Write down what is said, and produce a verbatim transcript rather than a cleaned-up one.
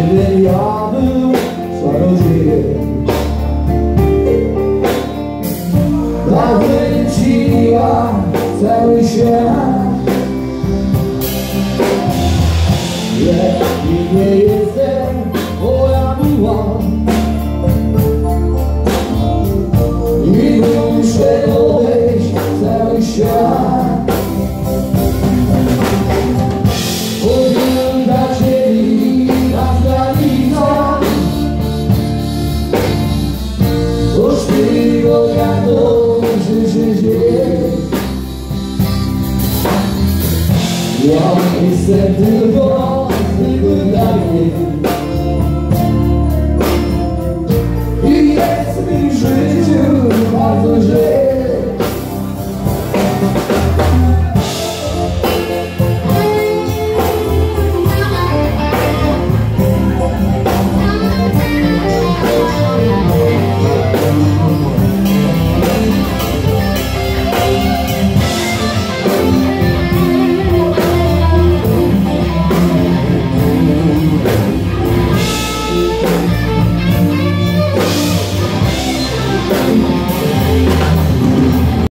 gdybym ja był czarodziejem, dałbym ci ja cały świat. Jeśli nie jestem, bo ja byłam i muszę odejść cały świat. Chodziłem dla ciebie na granicach, choć tylko jak dobrze się dzieje. Ja jestem tylko zwykłym darkiem i jest mi w życiu bardzo